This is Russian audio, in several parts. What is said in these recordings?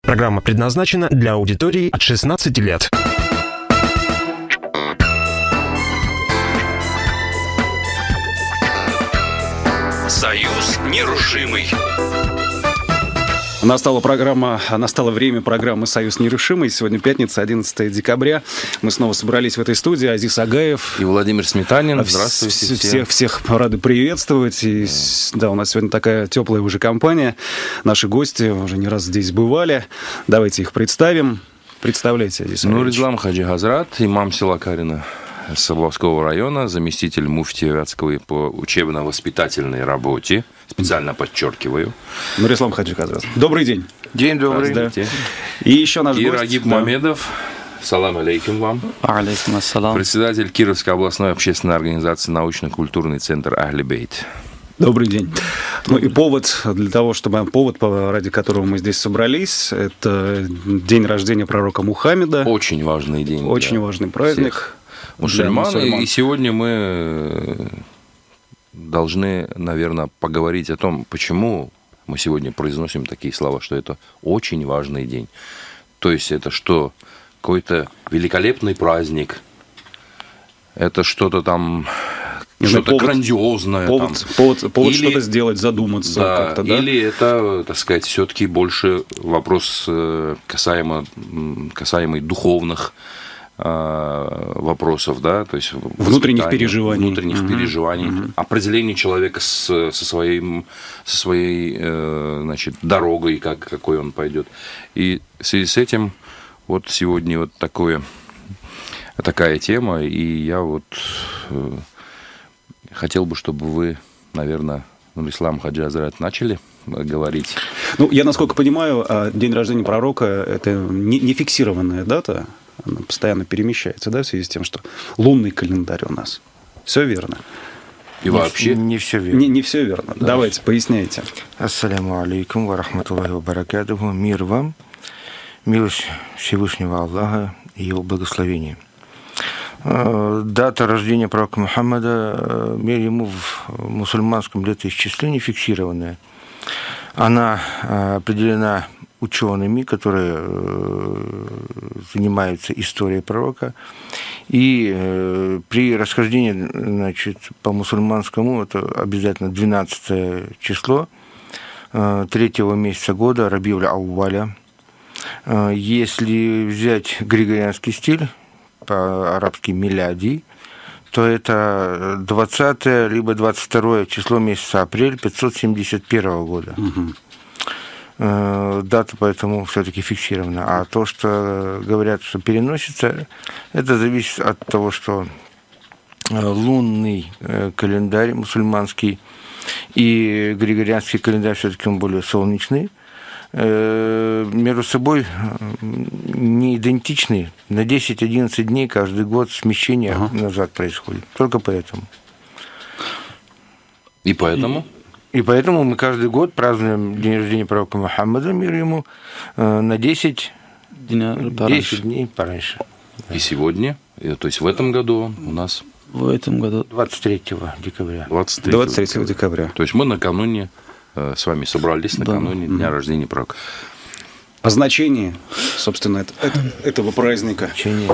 Программа предназначена для аудитории от 16 лет. Союз нерушимый. Настало время программы «Союз нерушимый». Сегодня пятница, 11 декабря. Мы снова собрались в этой студии. Азиз Агаев и Владимир Сметанин. Здравствуйте. Всех рады приветствовать. И, да, у нас сегодня такая теплая уже компания. Наши гости уже не раз здесь бывали. Давайте их представим. Представляйте, Азиз Агаевич. Нурислам Хаджи Хазрат, имам села Карина Сабловского района, заместитель муфтия Вятского по учебно-воспитательной работе. Специально подчеркиваю. Нурислам Хаджи Хазрат. Добрый день. День добрый. Да. И еще наш гость. Рагиб Мамедов. Салам алейкум вам. Алейкум ассалам. Председатель Кировской областной общественной организации научно-культурный центр Ахли Бейт. Добрый день. Ну и повод, ради которого мы здесь собрались, это день рождения пророка Мухаммеда. Очень важный день. Очень важный праздник. Мусульман. И сегодня мы должны, наверное, поговорить о том, почему мы сегодня произносим такие слова, что это очень важный день. То есть это что? Какой-то великолепный праздник. Это что-то там... Что-то грандиозное. Повод или, что-то сделать, задуматься. Да, как-то, да? Или это, так сказать, все-таки больше вопрос касаемый духовных вопросов, да, то есть внутренних переживаний, определение человека со своей значит, дорогой, какой он пойдет. И в связи с этим вот сегодня вот такая тема, и я вот хотел бы, чтобы вы, наверное, Нурислам Хаджи Хазрат, начали говорить. Ну, я, насколько понимаю, день рождения пророка – это не фиксированная дата, она постоянно перемещается, да, в связи с тем, что лунный календарь у нас. Все верно? И вообще не все верно. Не все верно. Да. Давайте, поясняйте. Ассаляму алейкум ва рахматуллахи ва баракатуху. Мир вам, милость Всевышнего Аллаха и его благословение. Дата рождения пророка Мухаммада, мир ему, в мусульманском летоисчислении фиксированная. Она определена учеными, которые занимаются историей пророка. И при расхождении, значит, по мусульманскому, это обязательно 12 число 3-го месяца года, Рабиуль Ауваля. Если взять григорианский стиль, по-арабски миляди, то это 20 либо 22 число месяца апрель 571 года. Дата поэтому все-таки фиксирована. А то, что говорят, что переносится, это зависит от того, что лунный календарь мусульманский и григорианский календарь все-таки он более солнечный, между собой не идентичны. На 10-11 дней каждый год смещение назад происходит. Только поэтому. И поэтому? И поэтому мы каждый год празднуем день рождения пророка Мухаммада, мир ему, на 10 дней пораньше. И сегодня, то есть в этом году у нас... В этом году 23 декабря. 23 декабря. То есть мы накануне с вами собрались, накануне дня рождения пророка. О значении, собственно, этого праздника.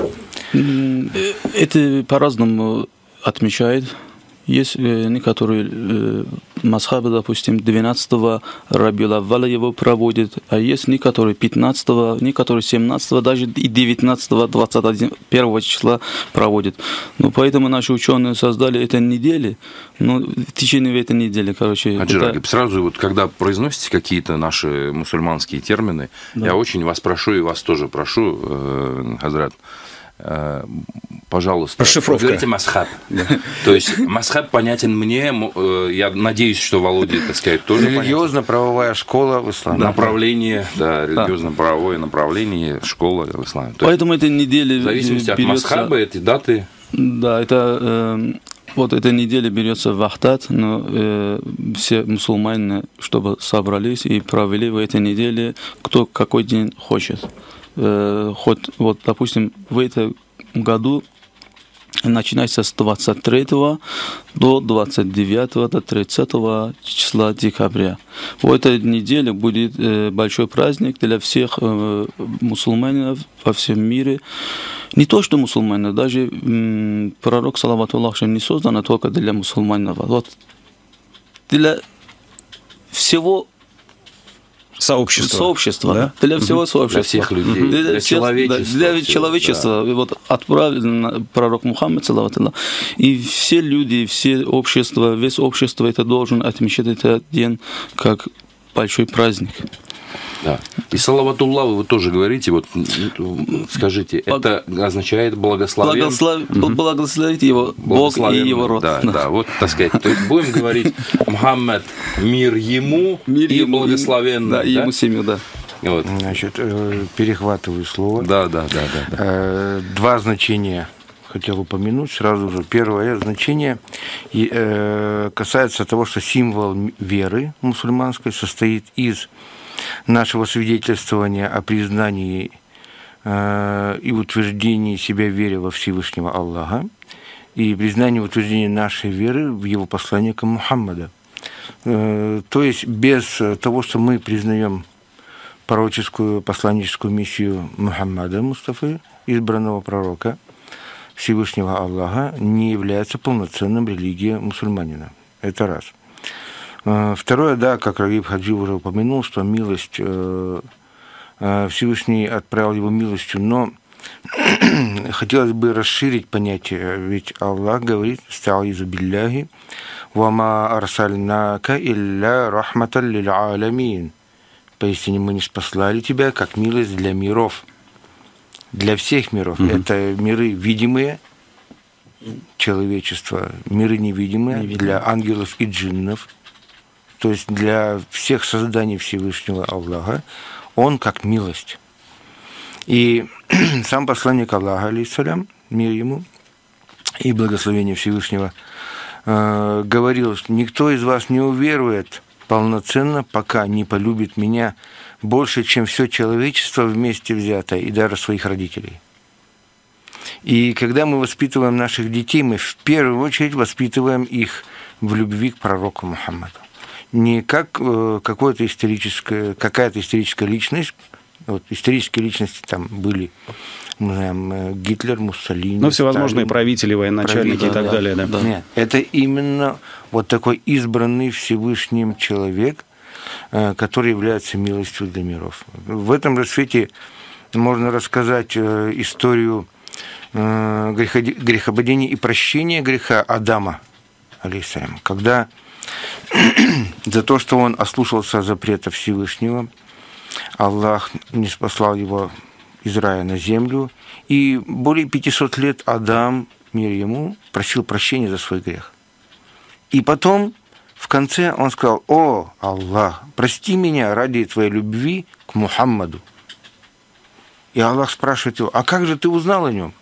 Это по-разному отмечают. Есть некоторые масхабы, допустим, 12-го Рабиуль Авваля его проводят, а есть некоторые 15-го, некоторые 17-го, даже и 19-го, 21 числа проводят. Ну, поэтому наши ученые создали эту неделю, но в течение этой недели, короче... Хаджи Рагиб, сразу вот, когда произносите какие-то наши мусульманские термины, да, я очень вас прошу, и вас тоже прошу, Хазрат, пожалуйста, расшифровка. Говорите масхаб. Да. То есть масхаб понятен мне, я надеюсь, что Володе, так сказать, тоже религиозно-правовая школа в исламе. Направление, да, религиозно-правовое направление, школа в исламе. Поэтому этой неделе в зависимости от масхаба, эти даты... Да, это... Вот эта неделя берется вахтат, но все мусульмане, чтобы собрались и провели в этой неделе, кто какой день хочет. Хоть, вот, допустим, в этом году начинается с 23 до 29 до 30 числа декабря. В этой неделе будет большой праздник для всех мусульманов во всем мире. Не то, что мусульмане, даже пророк, салавату Аллаху, не создан только для мусульманов. Вот для всего сообщества, да? Для всего сообщества. Для всех людей, для человечества. Для человечества. Да. Вот отправил пророк Мухаммад, салавату, и все люди, все общества, весь общество это должен отмечать этот день как большой праздник. Да. И салаватуллах вы тоже говорите, вот скажите, это означает благословить его Бог и его род. Да, да, вот так сказать. То есть будем говорить Мухаммад, мир ему и благословенный. Да, и ему семью, да. Вот. Значит, перехватываю слово. Да. Два значения хотел упомянуть сразу же. Первое значение касается того, что символ веры мусульманской состоит из нашего свидетельствования о признании и утверждении себя в вере во Всевышнего Аллаха и признании и утверждении нашей веры в его посланника Мухаммада. То есть без того, что мы признаем пророческую посланническую миссию Мухаммада Мустафы, избранного пророка Всевышнего Аллаха, не является полноценным религией мусульманина. Это раз. Второе, да, как Рагиб Хаджи уже упомянул, что милость, Всевышний отправил его милостью, но хотелось бы расширить понятие, ведь Аллах говорит: «Ста'изу билляхи, вама арсальнака илля рахматан лил аламин». Поистине мы не спаслали тебя, как милость для миров, для всех миров. Это миры видимые, человечество, миры невидимые, для ангелов и джиннов. То есть для всех созданий Всевышнего Аллаха он как милость. И сам посланник Аллаха, алейхиссалям, мир ему и благословение Всевышнего, говорил, что никто из вас не уверует полноценно, пока не полюбит меня больше, чем все человечество вместе взятое, и даже своих родителей. И когда мы воспитываем наших детей, мы в первую очередь воспитываем их в любви к пророку Мухаммаду. Не как какая-то историческая личность. Вот исторические личности там были, мы знаем, Гитлер, Муссолини. Ну, всевозможные Сталин, правители, военачальники и так далее. Да. Нет, это именно вот такой избранный Всевышним человек, который является милостью для миров. В этом же свете можно рассказать историю грехопадения и прощения греха Адама, алейхиссалям, когда за то, что он ослушался запрета Всевышнего, Аллах не спаслал его из рая на землю, и более 500 лет Адам, мир ему, просил прощения за свой грех. И потом, в конце, он сказал: «О, Аллах, прости меня ради твоей любви к Мухаммаду». И Аллах спрашивает его: «А как же ты узнал о нем?»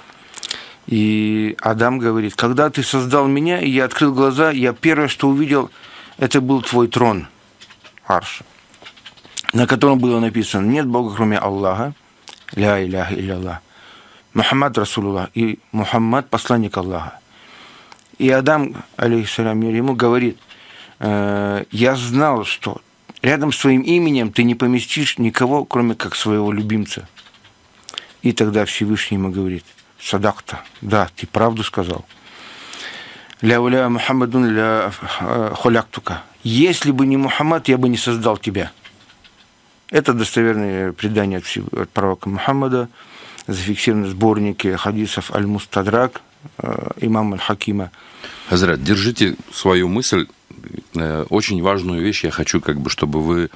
И Адам говорит: «Когда ты создал меня, и я открыл глаза, я первое, что увидел, это был твой трон, Арш, на котором было написано: нет Бога, кроме Аллаха, ля иляха илля, Мухаммад Расулуллах, и Мухаммад посланник Аллаха». И Адам, алейхиссалям, мир ему, говорит: «Я знал, что рядом с твоим именем ты не поместишь никого, кроме как своего любимца». И тогда Всевышний ему говорит: «Садакта, да, ты правду сказал. Ля уля Мухаммадун ля холяктука. Если бы не Мухаммад, я бы не создал тебя». Это достоверное предание от пророка Мухаммада, зафиксировано в сборнике хадисов Аль-Мустадрак имама Аль-Хакима. Хазрат, держите свою мысль. Очень важную вещь я хочу, чтобы вы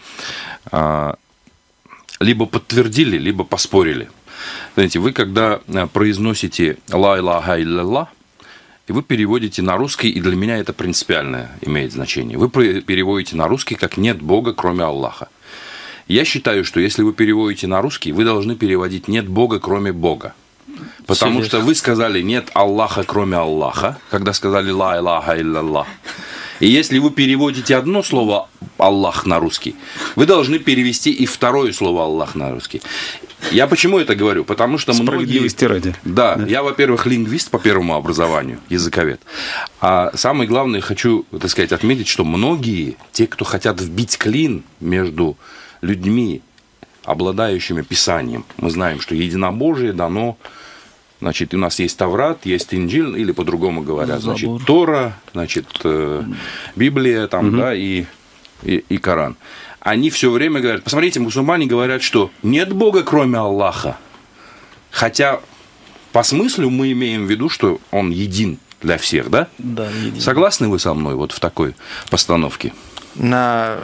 либо подтвердили, либо поспорили. Знаете, вы когда произносите «ла илляха илля», и вы переводите на русский, и для меня это принципиально имеет значение. Вы переводите на русский как «нет Бога, кроме Аллаха». Я считаю, что если вы переводите на русский, вы должны переводить «нет Бога, кроме Бога». Потому что вы сказали «нет Аллаха, кроме Аллаха», когда сказали «ла илляха илля». И если вы переводите одно слово «Аллах» на русский, вы должны перевести и второе слово «Аллах» на русский. Я почему это говорю? Потому что справедливости ради. Да, я, во-первых, лингвист по первому образованию, языковед. А самое главное, хочу, так сказать, отметить, что многие, те, кто хотят вбить клин между людьми, обладающими Писанием, мы знаем, что единобожие дано, значит, у нас есть Таврат, есть Инджиль, или по-другому говорят, значит, Тора, значит, Библия, там, да, и Коран. Они все время говорят, посмотрите, мусульмане говорят, что нет Бога, кроме Аллаха. Хотя по смыслу мы имеем в виду, что Он един для всех, да? Да, един. Согласны вы со мной вот в такой постановке? На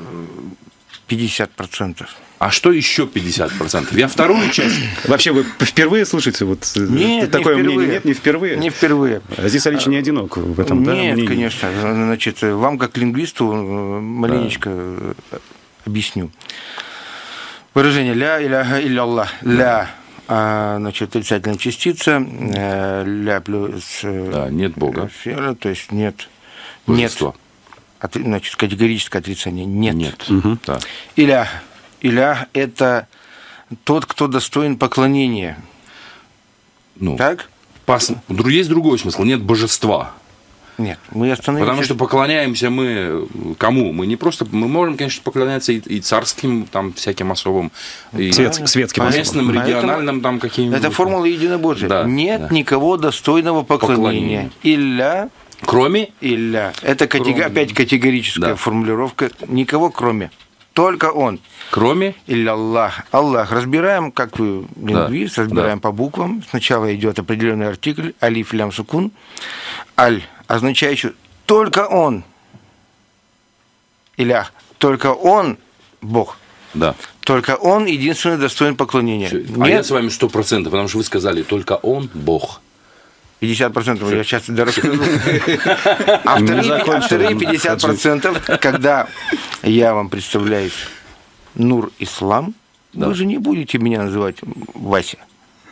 50%. А что еще 50%? Я вторую часть. Вообще, вы впервые слышите вот такое мнение? Нет, не впервые? Не впервые. Азиз Алич не одинок в этом, да? Нет, мнении? конечно. Значит, вам, как лингвисту, маленечко объясню. Выражение «ля иляха илля-Аллах». «Ля», значит, отрицательная частица, «ля» плюс... Да, нет Бога. То есть нет. Божество. Нет. Значит, категорическое отрицание. Нет. Нет. Да. Илях. Илях – это тот, кто достоин поклонения. Ну, так? Есть другой смысл. Нет божества. Нет, мы остановимся... Потому что поклоняемся мы кому? Мы не просто... Мы можем, конечно, поклоняться и царским, там, всяким особым, и светским местным, региональным, там, каким-нибудь. Это формула единобожия. Да, нет никого достойного поклонения. Илля... Кроме? Илля. Это опять категорическая формулировка. Никого кроме. Только Он. Кроме? Илля Аллах. Аллах. Разбираем, как вы лингвист, разбираем по буквам. Сначала идет определенный артикль. Алиф, лям, сукун. Аль, означающий только Он. Илях. Только Он Бог. Да. Только Он единственный достоин поклонения. А я с вами 100%, потому что вы сказали, только Он Бог. 50% я сейчас расскажу. А вторые 50%, когда я вам представляюсь Нур Ислам, вы же не будете меня называть Вася.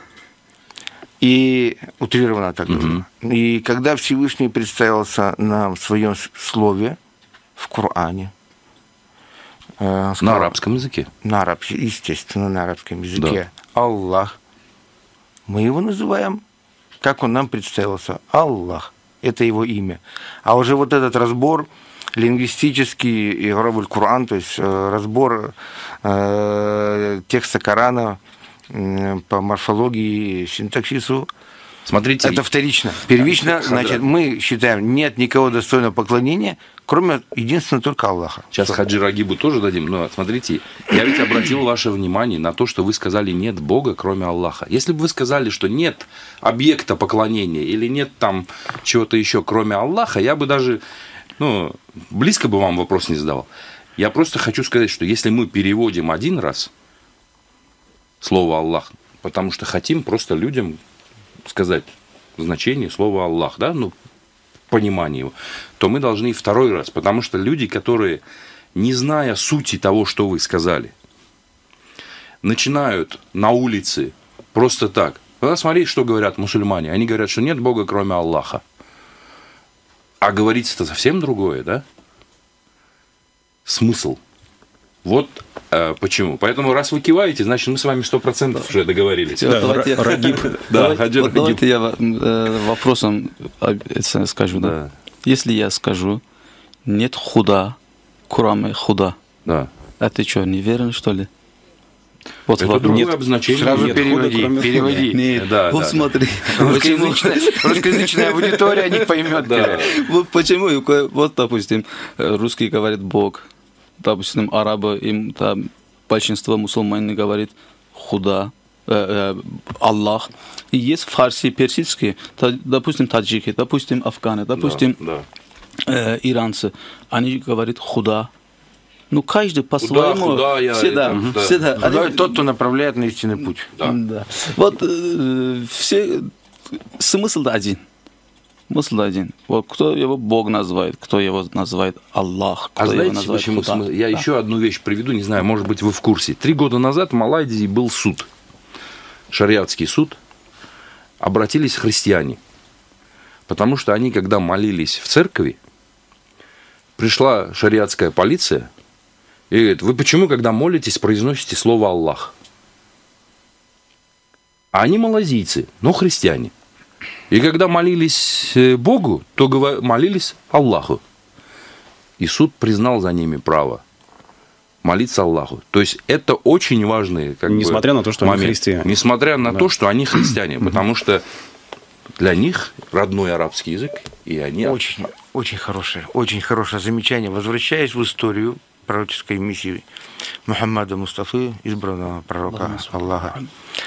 И утрированно так говорю. И когда Всевышний представился нам в своем слове в Коране, на арабском языке? Естественно, на арабском языке. Да. Аллах. Мы его называем, как он нам представился. Аллах. Это его имя. А уже вот этот разбор лингвистический, игровой Коран, то есть разбор текста Корана по морфологии, синтаксису, смотрите, это вторично. Первично, значит, мы считаем, нет никого достойного поклонения, кроме единственного только Аллаха. Сейчас Хаджи Рагибу тоже дадим, но смотрите, я ведь обратил ваше внимание на то, что вы сказали нет Бога, кроме Аллаха. Если бы вы сказали, что нет объекта поклонения или нет там чего-то еще, кроме Аллаха, я бы даже, близко бы вам вопрос не задавал. Я просто хочу сказать, что если мы переводим один раз слово Аллах, потому что хотим просто людям сказать значение слова Аллах, да, понимание его, то мы должны и второй раз, потому что люди, которые, не зная сути того, что вы сказали, начинают на улице просто так. Смотрите, что говорят мусульмане. Они говорят, что нет Бога, кроме Аллаха. А говорится-то совсем другое, да? Смысл. Вот почему. Поэтому, раз вы киваете, значит, мы с вами 100% уже договорились. Давайте я вопросом скажу. Да. Если я скажу, нет худа, кроме худа, да. А ты что, не верен, что ли? Вот это другое обозначение. Сразу переводи. Нет, да, вот да, смотри. Русскоязычная аудитория не поймет. Да. Вот почему, вот, допустим, русский говорит Бог, допустим, арабы, им там большинство мусульман говорит худа, Аллах. И есть фарси, персидские, допустим, таджики, допустим, афганы, допустим, иранцы, они говорят худа. Каждый по-своему. Худа, тот, кто направляет на истинный путь. Да. Вот все смысл один. Смысл один. Вот кто его Бог называет, кто его называет Аллах, кто знаете, его называет почему Худа. Я еще одну вещь приведу, не знаю, может быть, вы в курсе. 3 года назад в Малайзии был суд, шариатский суд. Обратились христиане, потому что они, когда молились в церкви, пришла шариатская полиция и говорит: вы почему, когда молитесь, произносите слово «Аллах»? А они малазийцы, но христиане. И когда молились Богу, то молились Аллаху. И суд признал за ними право молиться Аллаху. То есть это очень важные несмотря на то, что они христиане. Несмотря на то, что они христиане. Потому что для них родной арабский язык, и они... Очень, очень хорошее замечание. Возвращаясь в историю пророческой миссии Мухаммада Мустафы, избранного пророка Аллаха,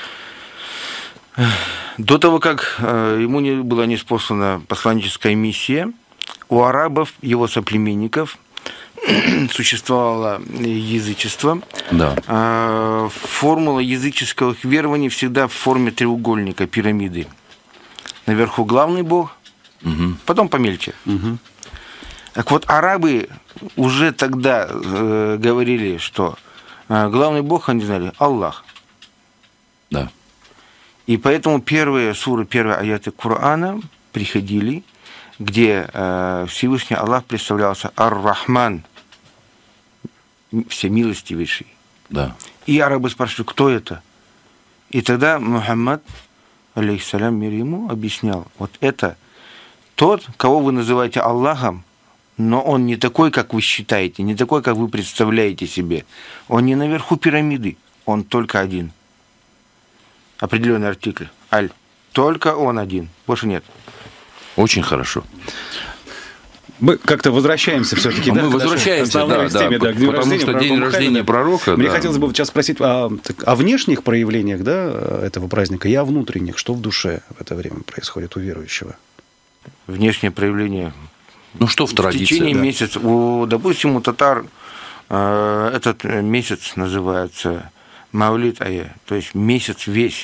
до того, как ему была ниспослана посланническая миссия, у арабов, его соплеменников, существовало язычество. Да. Формула языческих верований всегда в форме треугольника, пирамиды. Наверху главный бог, потом помельче. Так вот, арабы уже тогда говорили, что главный бог, они знали, Аллах. Да. И поэтому первые суры, первые аяты Корана приходили, где Всевышний Аллах представлялся Ар-Рахман, всемилостивейший. Да. И арабы спрашивали, кто это? И тогда Мухаммад, алейхиссалям, мир ему, объяснял, вот это тот, кого вы называете Аллахом, но он не такой, как вы считаете, не такой, как вы представляете себе. Он не наверху пирамиды, он только один. Определенный артикль. Аль. Только он один. Больше нет. Очень хорошо. Мы как-то возвращаемся все-таки. Мы возвращаемся, да, потому что день рождения пророка. Мне хотелось бы сейчас спросить о внешних проявлениях, да, этого праздника и о внутренних. Что в душе в это время происходит у верующего? Внешнее проявление. Ну, что в традиции? В течение месяца. Допустим, у татар этот месяц называется Маулид Ая, то есть месяц весь.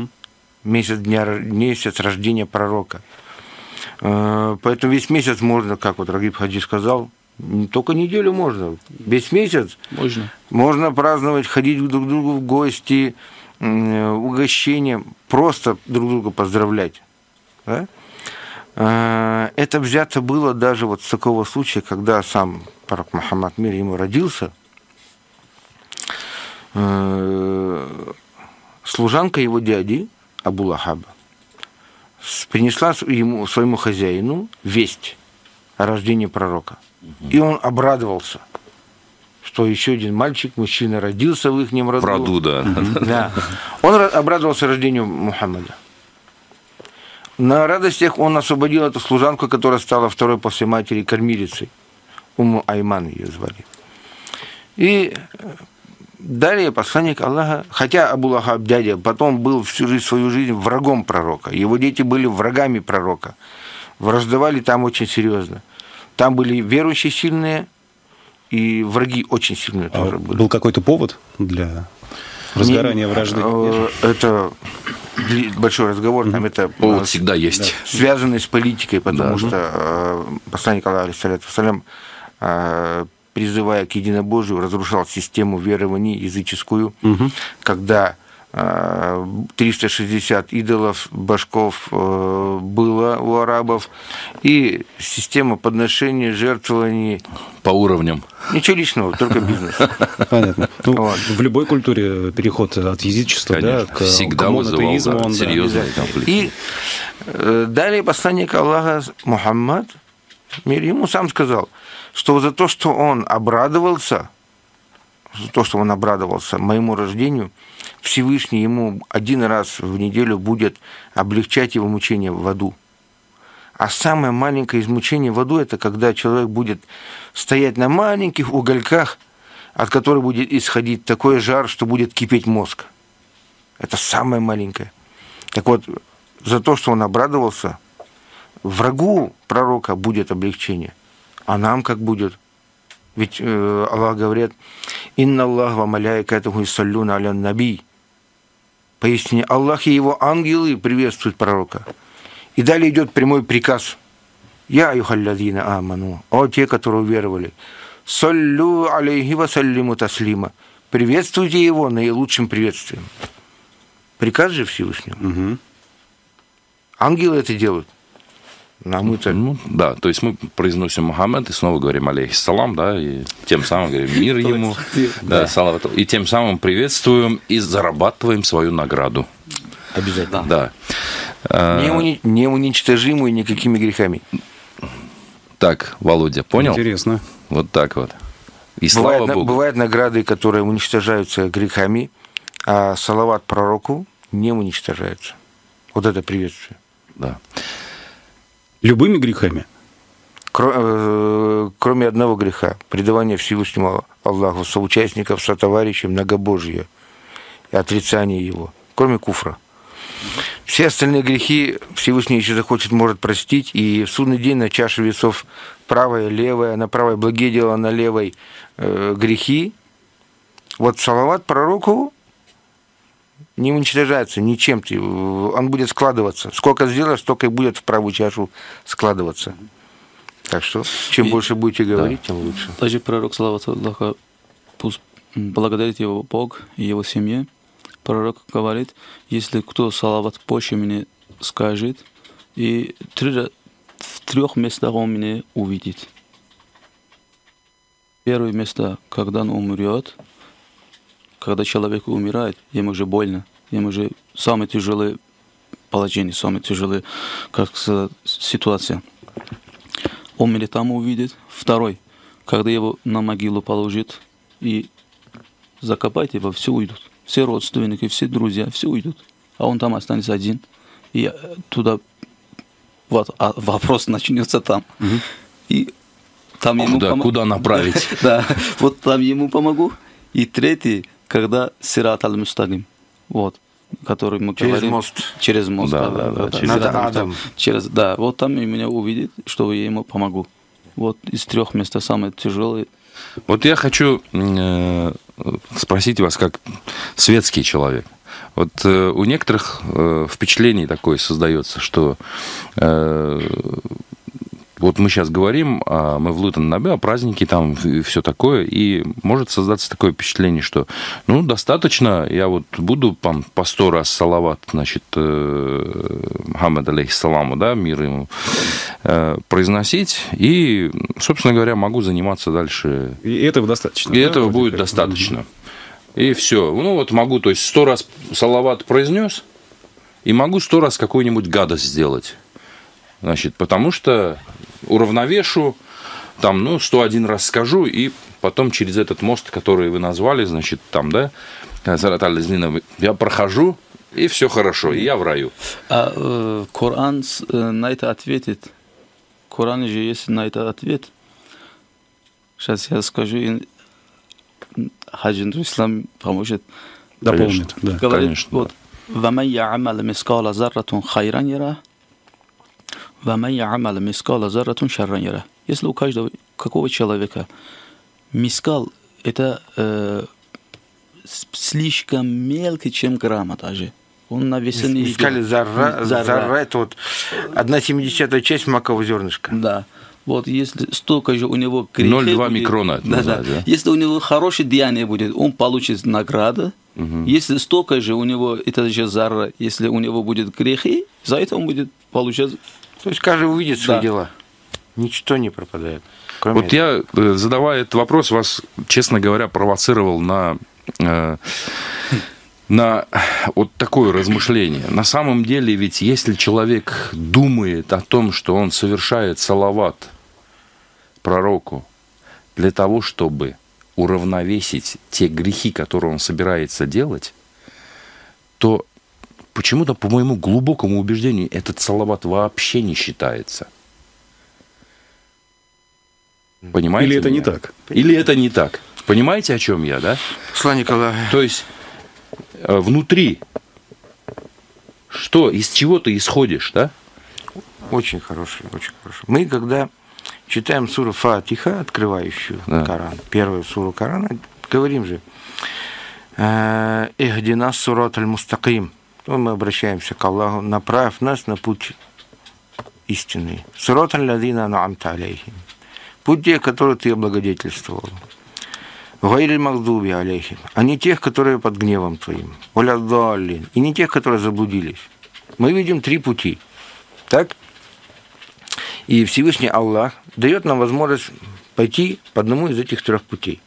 Месяц рождения пророка. Поэтому весь месяц можно, как вот Рагиб Хаджи сказал, только неделю можно. Весь месяц можно праздновать, ходить друг к другу в гости, угощения, просто друг друга поздравлять. Да? Это взято было даже вот с такого случая, когда сам пророк Мухаммад, мир ему, родился. Служанка его дяди, Абу Лахаба, принесла своему хозяину весть о рождении пророка. И он обрадовался, что еще один мальчик, мужчина родился в их роду. В роду, да. Да. Он обрадовался рождению Мухаммада. На радостях он освободил эту служанку, которая стала второй после матери кормилицей. Умму Айман ее звали. И далее посланник Аллаха, хотя Абу Лахаб, дядя, потом был всю свою жизнь врагом пророка. Его дети были врагами пророка. Враждовали там очень серьезно. Там были верующие сильные, и враги очень сильные тоже были. Был какой-то повод для разгорания вражды? Это большой разговор, там это повод всегда есть. Связанный с политикой, потому что посланник Аллаха, алейхиссалям, призывая к единобожию, разрушал систему верований языческую, когда 360 идолов, божков было у арабов, и система подношения, жертвований. По уровням. Ничего личного, только бизнес. Понятно. В любой культуре переход от язычества, к монотеизму, он серьезный конфликт. И далее посланник Аллаха Мухаммад, мир ему, сам сказал, что за то, что он обрадовался моему рождению, Всевышний ему один раз в неделю будет облегчать его мучение в аду. А самое маленькое из мучений в аду – это когда человек будет стоять на маленьких угольках, от которых будет исходить такой жар, что будет кипеть мозг. Это самое маленькое. Так вот, за то, что он обрадовался, врагу пророка будет облегчение. А нам как будет? Ведь Аллах говорит: «Инна Аллах ва маляикатуху юсаллюна аля наби». Поистине, Аллах и его ангелы приветствуют пророка. И далее идет прямой приказ: «Я аюхалладина аману», о те, которые уверовали, «саллю алейхи ва саллиму таслима», приветствуйте его наилучшим приветствием. Приказ же Всевышнего. Ангелы это делают. А мы-то... Ну, да, то есть мы произносим Мухаммад и снова говорим алейхиссалам, да, и тем самым говорим мир ему, да, салават, и тем самым приветствуем и зарабатываем свою награду. Обязательно. Да. Неуничтожимую никакими грехами. Так, Володя, понял? Интересно. Вот так вот. И слава Богу. Бывают награды, которые уничтожаются грехами, а салават пророку не уничтожается. Вот это приветствие. Да. Любыми грехами? Кроме одного греха. Предавание Всевышнему Аллаху, соучастников, сотоварищей, многобожия и отрицание его. Кроме куфра. Все остальные грехи Всевышний, если захочет, может простить. И в судный день на чаше весов правая, левая, на правой благие дела, на левой грехи. Вот салават пророку не уничтожается ничем. Он будет складываться. Сколько сделаешь, столько и будет в правую чашу складываться. Так что, чем больше будете говорить, тем лучше. Даже пророк, салават Аллаха, пусть благодарит его Бог и его семье. Пророк говорит, если кто салават позже мне скажет, и в 3 местах он меня увидит. Первое место, когда он умрет, когда человек умирает, ему же больно, ему же самое тяжелое положение, самая тяжелая ситуация. Он меня там увидит. Второй, когда его на могилу положит и закопать его, все уйдут. Все родственники, все друзья, все уйдут. А он там останется один. И туда вот, вопрос начнется там. Угу. И там ему куда направить? Да, вот там ему помогу. И третий, когда сират аль-мустагим, вот, который мы говорим. Через мост. Да. Да, вот там и меня увидит, что я ему помогу. Вот из 3 мест самое тяжелое. Вот я хочу спросить вас, как светский человек. Вот у некоторых впечатлений такое создается, что вот мы сейчас говорим о Мевлуд ан-Наби, о празднике там и все такое, и может создаться такое впечатление, что ну достаточно, я вот буду по 100 раз салават, значит, Мухаммад алейхиссаламу, да, мир ему, произносить, и, собственно говоря, могу заниматься дальше. И этого достаточно. И этого будет достаточно. И все. Ну вот могу, то есть 100 раз салават произнес, и могу 100 раз какую-нибудь гадость сделать. Значит, потому что уравновешу, там, ну, 101 раз скажу, и потом через этот мост, который вы назвали, значит, там, да, я прохожу, и все хорошо, и я в раю. А Коран на это ответит. В Коране же есть на это ответ. Сейчас я скажу, и Хаджи Ислам поможет. Дополнит. Да, говорит, конечно. Вот, وَمَنْ يَعْمَلْ مِثْقَالَ ذَرَّةٍ خَيْرًا يَرَهُ وَمَنْ يَعْمَلْ مِثْقَالَ ذَرَّةٍ شَرًّا يَرَهُ. Если у каждого, какого человека, мискал – это слишком мелкий, чем грамма даже. Он на весне... Мискали зарра – это вот 1/70 часть макового зернышка. Да. Вот если столько же у него грехи... 0,2 микрона. Да. Если у него хорошее деяние будет, он получит награду. Угу. Если столько же у него, это же зарра, если у него будет грехи, за это он будет получать... То есть каждый увидит свои дела. Ничто не пропадает. Вот этого. Я, задавая этот вопрос, вас, честно говоря, провоцировал на вот такое размышление. На самом деле, ведь если человек думает о том, что он совершает салават пророку для того, чтобы уравновесить те грехи, которые он собирается делать, то почему-то, по моему глубокому убеждению, этот салават вообще не считается. Понимаете? Или это не так? Или это не так. Понимаете, о чем я, да? Слава Николаю. То есть внутри что, из чего ты исходишь, да? Очень хороший, очень хороший. Мы, когда читаем суру Фатиха, открывающую Коран, первую суру Корана, говорим же «Ихдина сурат аль-мустаким». Мы обращаемся к Аллаху, направь нас на путь истинный. Сурат аль-ладина ан'амта алейхим. Путь тех, которые ты облагодетельствовал. Гайриль магдуби алейхим. А не тех, которые под гневом твоим. Валяддаллин. И не тех, которые заблудились. Мы видим 3 пути. Так? И Всевышний Аллах дает нам возможность пойти по одному из этих 3 путей.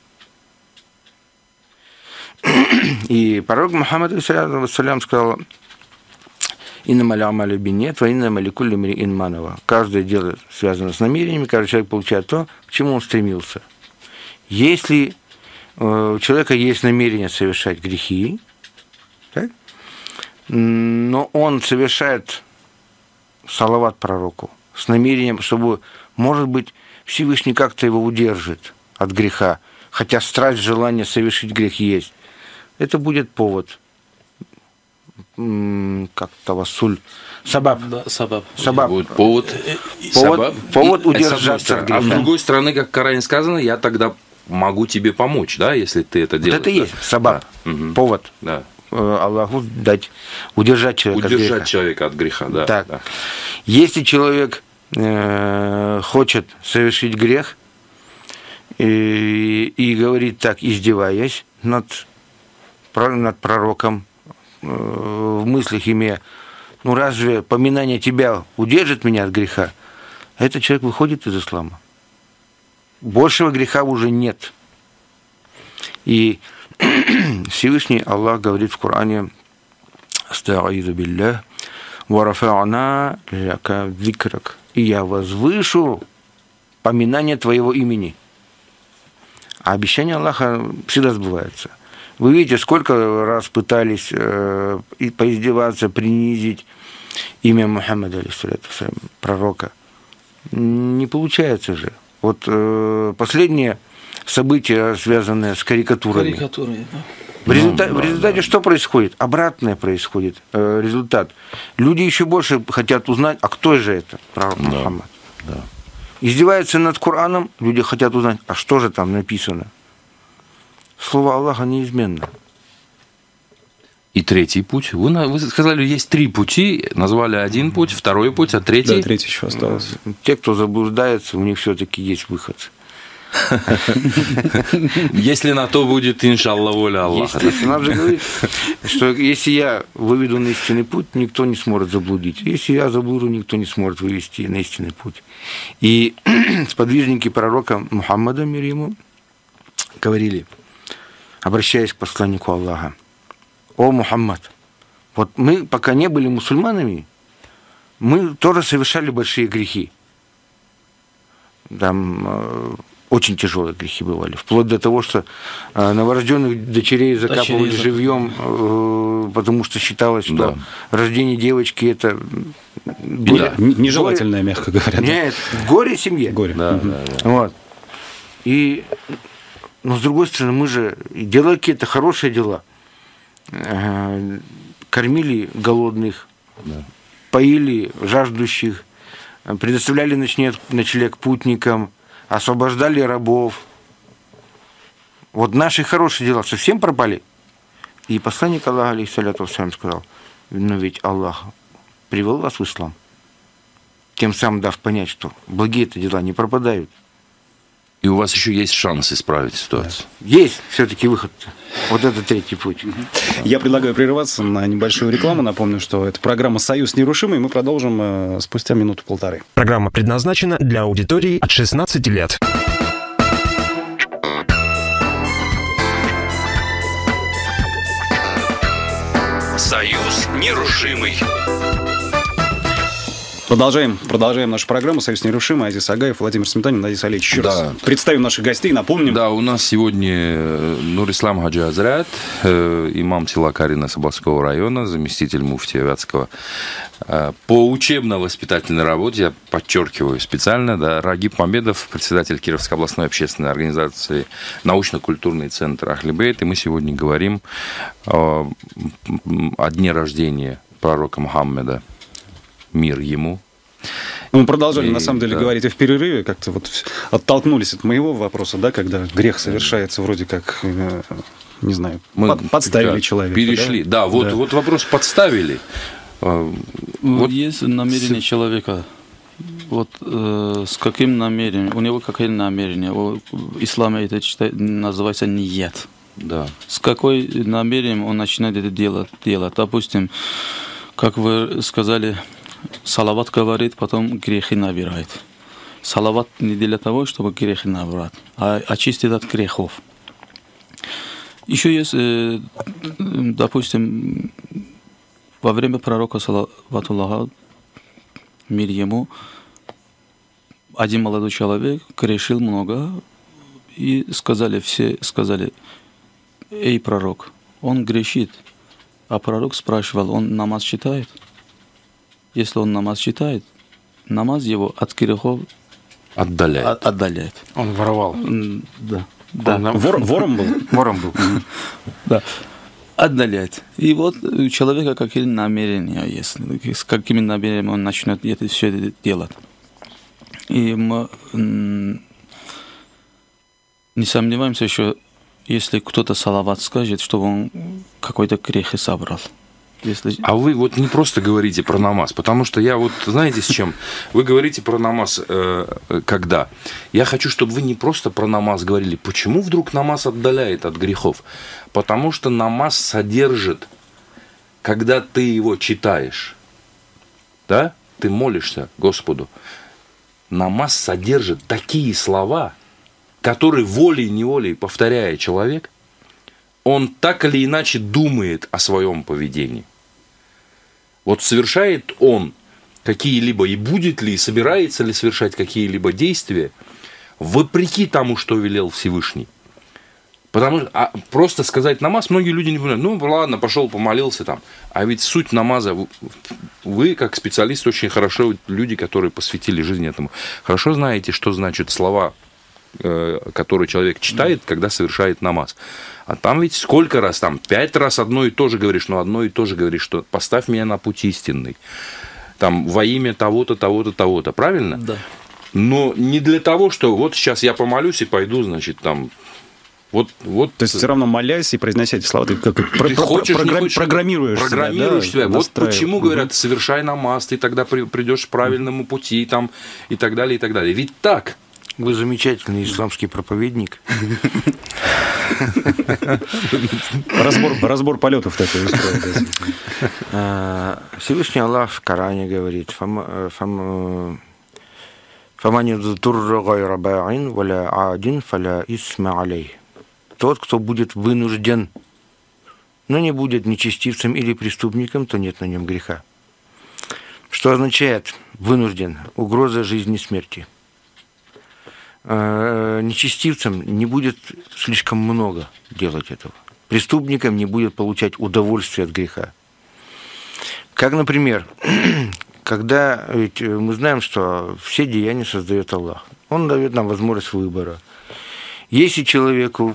И пророк Мухаммад ﷺ сказал: «Иннамаль амалю бинният, ва иннама ликулли имриин ма нава». Каждое дело связано с намерениями, каждый человек получает то, к чему он стремился. Если у человека есть намерение совершать грехи, так, но он совершает салават пророку с намерением, чтобы, может быть, Всевышний как-то его удержит от греха, хотя страсть, желание совершить грех есть, это будет повод, как тавассуль, сабаб. Да, сабаб. Будет повод удержаться от греха. А с другой стороны, как в Коране сказано, я тогда могу тебе помочь, да, если ты это делаешь. Вот это и есть сабаб, повод. Да. Аллаху дать, удержать человека от греха. Удержать человека от греха, да. Так. Да. Если человек хочет совершить грех и говорит так, издеваясь над пророком, в мыслях имея: ну разве поминание тебя удержит меня от греха? Этот человек выходит из ислама. Большего греха уже нет. И Всевышний Аллах говорит в Коране: «Аста'изу биллях, ва рафа'на лака зикрак». И я возвышу поминание твоего имени. А обещание Аллаха всегда сбывается. Вы видите, сколько раз пытались поиздеваться, принизить имя Мухаммада, пророка. Не получается же. Вот последние события, связанные с карикатурами. В результате что происходит? Обратное происходит результат. Люди еще больше хотят узнать, а кто же это, пророк Мухаммад. Да. Издеваются над Кораном, люди хотят узнать, а что же там написано. Слово Аллаха неизменно. И 3-й путь. Вы сказали, есть 3 пути, назвали 1 путь, 2-й путь, а 3-й? Да, 3-й еще осталось. Те, кто заблуждается, у них все-таки есть выход. Если на то будет, иншаллах, воля Аллаха. Естественно, надо же говорить, что если я выведу на истинный путь, никто не сможет заблудить. Если я заблужу, никто не сможет вывести на истинный путь. И сподвижники пророка Мухаммада, мир ему, говорили, обращаясь к посланнику Аллаха: «О Мухаммад, вот мы, пока не были мусульманами, мы тоже совершали большие грехи. Там очень тяжелые грехи бывали, вплоть до того, что новорожденных дочерей закапывали живьем, потому что считалось, что рождение девочки это нежелательное, мягко говоря. Нет, горе семье. Горе. Да. Вот. Но с другой стороны, мы же делали какие-то хорошие дела. Кормили голодных, поили жаждущих, предоставляли ночлег путникам, освобождали рабов. Вот наши хорошие дела совсем пропали. И посланник Аллаха, алейхиссаляту вассалям, сказал: но ведь Аллах привел вас в ислам, тем самым дав понять, что благие-то дела не пропадают. И у вас еще есть шанс исправить ситуацию. Есть все-таки выход. Вот это 3-й путь. Я предлагаю прерваться на небольшую рекламу. Напомню, что это программа «Союз нерушимый». Мы продолжим спустя 1-1.5 минуты. Программа предназначена для аудитории от 16 лет. Союз нерушимый. Продолжаем нашу программу «Союз нерушимый». Азиз Агаев, Владимир Сметанин, Азиз Алиевич. Еще раз представим наших гостей, напомним. Да, у нас сегодня Нурислам Хаджи Азрят, имам села Карина Сабалского района, заместитель муфтия Вятского. По учебно-воспитательной работе, я подчеркиваю специально, Рагиб Мамедов, председатель Кировской областной общественной организации «Научно-культурный центр Ахли Бейт». И мы сегодня говорим о дне рождения пророка Мухаммеда. Мир ему. Мы продолжали, на самом деле, говорить и в перерыве, как-то вот оттолкнулись от моего вопроса, когда грех совершается вроде как, не знаю, подставили человека. Перешли, вот вопрос подставили. Есть намерение человека. Вот с каким намерением, у него какое намерение? В исламе это называется ният. Да. С какой намерением он начинает это делать? Допустим, как вы сказали, салават говорит, потом грехи набирает. салават не для того, чтобы грехи набрать, а очистить от грехов. Еще есть, допустим, во время пророка салаватуллаха, мир ему, один молодой человек грешил много, и все сказали, эй, пророк, он грешит. А пророк спрашивал, он намаз читает? Если он намаз читает, намаз его от грехов отдаляет. Он воровал. Да. Вором был? Вором был. Да. Отдаляет. И вот у человека какие намерения есть, с какими намерениями он начнет все это делать. И мы не сомневаемся еще, если кто-то салават скажет, чтобы он какой-то грех и собрал. А вы вот не просто говорите про намаз, потому что я вот, знаете, с чем? Вы говорите про намаз когда? Я хочу, чтобы вы не просто про намаз говорили. Почему вдруг намаз отдаляет от грехов? Потому что намаз содержит, когда ты его читаешь, да, ты молишься Господу, намаз содержит такие слова, которые волей-неволей повторяя человек, он так или иначе думает о своем поведении. Вот совершает он какие-либо, и будет ли, и собирается ли совершать какие-либо действия, вопреки тому, что велел Всевышний. Потому что просто сказать намаз, многие люди не понимают. Ну, ладно, пошел, помолился там. А ведь суть намаза, вы, как специалист, очень хорошо, люди, которые посвятили жизнь этому, хорошо знаете, что значат слова, которые человек читает, когда совершает намаз. А там ведь сколько раз, там 5 раз одно и то же говоришь, но одно и то же говоришь, что поставь меня на путь истинный. Там во имя того-то, того-то, того-то, правильно? Да. Но не для того, что вот сейчас я помолюсь и пойду, значит, там... Вот. То есть все равно молясь и произнося эти слова, ты программируешь себя. Вот почему говорят, совершай намаз, ты тогда придешь к правильному пути там, и так далее, и так далее. Ведь так. Вы замечательный исламский проповедник. Разбор полетов такой устроил. Всевышний Аллах в Коране говорит: «Фаман юдтурра гайра ба'ин валя адин фаля исма алей». Тот, кто будет вынужден, но не будет нечестивцем или преступником, то нет на нем греха. Что означает вынужден? Угроза жизни и смерти. Нечестивцем не будет слишком много делать этого. Преступником не будет получать удовольствие от греха. Как, например, когда ведь мы знаем, что все деяния создает Аллах. Он дает нам возможность выбора. Если человеку,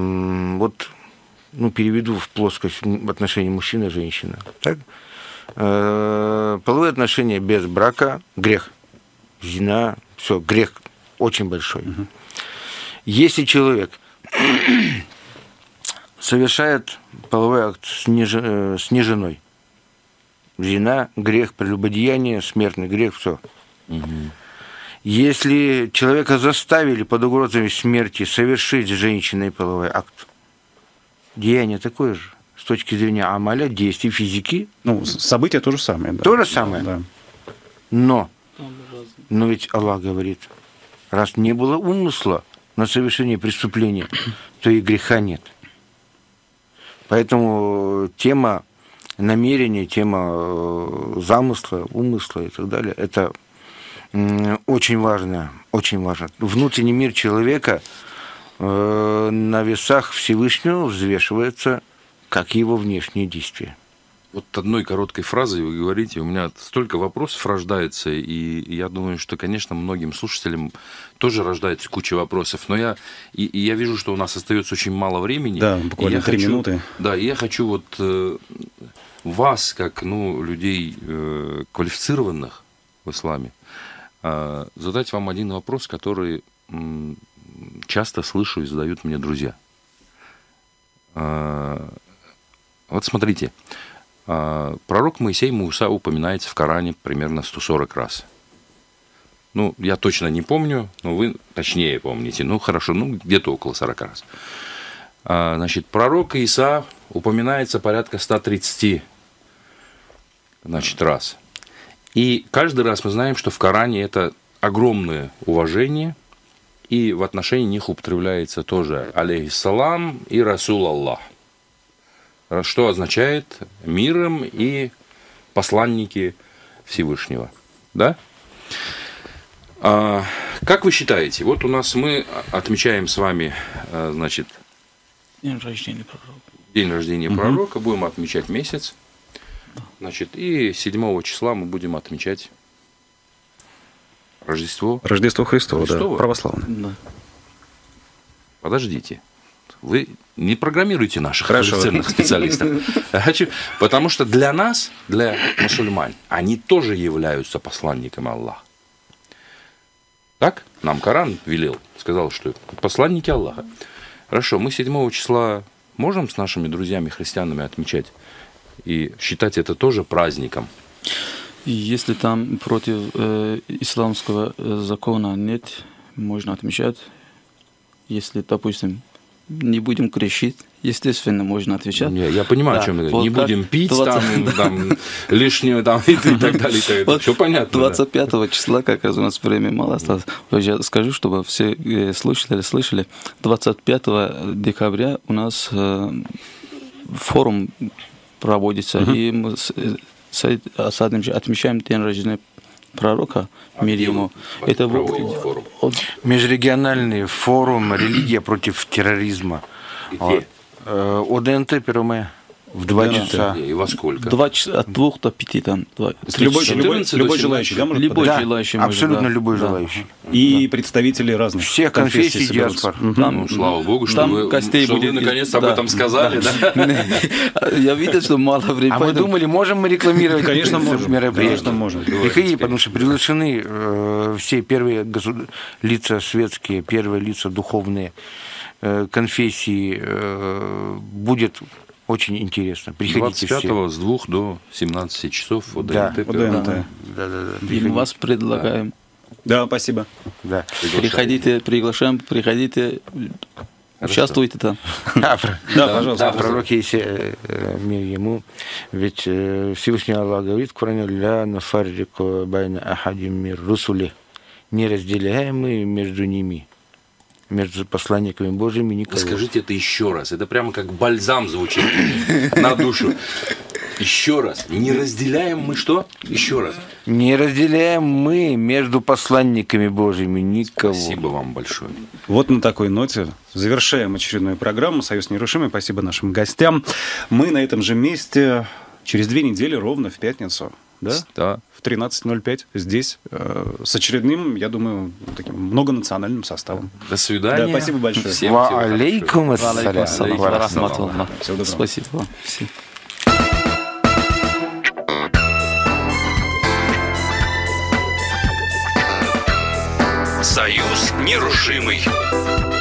переведу в плоскость в отношении мужчины и женщины, так? Половые отношения без брака – грех. Зина, все, грех очень большой. Если человек совершает половой акт с неженой, зина, грех, прелюбодеяние, смертный грех, все. Если человека заставили под угрозой смерти совершить с женщиной половой акт, деяние такое же, с точки зрения амаля, действий физики. События то же самое. Да. То же самое. Да. Но ведь Аллах говорит, раз не было умысла на совершение преступления, то и греха нет. Поэтому тема намерения, тема замысла, умысла и так далее, это очень важно, очень важно. Внутренний мир человека на весах Всевышнего взвешивается, как его внешние действия. Вот одной короткой фразой вы говорите, у меня столько вопросов рождается, и я думаю, что, конечно, многим слушателям тоже рождается куча вопросов, но я вижу, что у нас остается очень мало времени. Да, буквально 3 минуты. Да, и я хочу вот вас, как людей квалифицированных в исламе, задать вам один вопрос, который часто слышу и задают мне друзья. Вот смотрите, пророк Моисей Муса упоминается в Коране примерно 140 раз. Я точно не помню, но вы точнее помните. Хорошо, где-то около 40 раз. Значит, пророк Иса упоминается порядка 130 раз. И каждый раз мы знаем, что в Коране это огромное уважение, и в отношении них употребляется тоже алейхиссалам и Расул Аллах, что означает миром и посланники Всевышнего. Да? Как вы считаете, вот у нас мы отмечаем с вами, значит, День рождения пророка. День рождения пророка, будем отмечать месяц, значит, и 7 числа мы будем отмечать Рождество. Рождество Христово, да, Христово. православное. Да. Подождите. Вы не программируете наших квалифицированных специалистов. Потому что для нас, для мусульман, они тоже являются посланниками Аллаха. Так? Нам Коран велел, сказал, что посланники Аллаха. Хорошо, мы 7 числа можем с нашими друзьями-христианами отмечать и считать это тоже праздником? Если там против исламского закона нет, можно отмечать. Если, допустим, не будем кричать, естественно, можно отвечать. Не, я понимаю, да. о чем вы Вот говорите. Не будем пить 20... там лишнего там, и так далее. Вот все понятно. 25 числа, как раз у нас времени мало осталось. Я скажу, чтобы все слышали. 25 декабря у нас форум проводится, и мы отмечаем день рождения пророка, мир ему. Это форум. Межрегиональный форум «Религия против терроризма». Где? ОДНТ 1 мая в 2 часа. И во сколько? 2 часа, от 2 до 5 там. Любой 14 до желающий, да, может Любой подать? желающий Да, может, абсолютно да. любой Да. желающий. И представители разных Всех конфессий соберутся. диаспор. Там, Слава Богу, что там вы гостей будет. наконец-то об этом сказали. Да? Я видел, что мало времени. А мы поэтому- думали, можем мы рекламировать Конечно, можем. мероприятие? Конечно, можем. Приходи, потому что приглашены все первые лица светские, первые лица духовные, конфессии. Будет очень интересно. Приходите 25-го с 2 до 17 часов Да, ОДНТ. ОДНТ. Да. И мы вас предлагаем. Да, спасибо. Да. Приходите, приглашаем, приходите, участвуйте там. Да, пожалуйста. Да, пророк Иисия, мир ему, ведь Всевышний Аллах говорит в Коране: «Ля нафаррику байна ахадим мир русули». Не разделяем мы между ними, между посланниками Божьими никого. Скажите это еще раз. Это прямо как бальзам звучит на душу. Еще раз. Не разделяем мы что? Еще раз. Не разделяем мы между посланниками Божьими никого. Спасибо вам большое. Вот на такой ноте завершаем очередную программу «Союз нерушимый». Спасибо нашим гостям. Мы на этом же месте через 2 недели ровно в пятницу. Да? Да. В 13:05 здесь с очередным, я думаю, таким многонациональным составом. До свидания. Да, спасибо большое. Всем Ва всего хорошего. алейкум Алейкум ассалям. ва рахматуллах. Всего доброго. Спасибо вам. Всем. Союз нерушимый.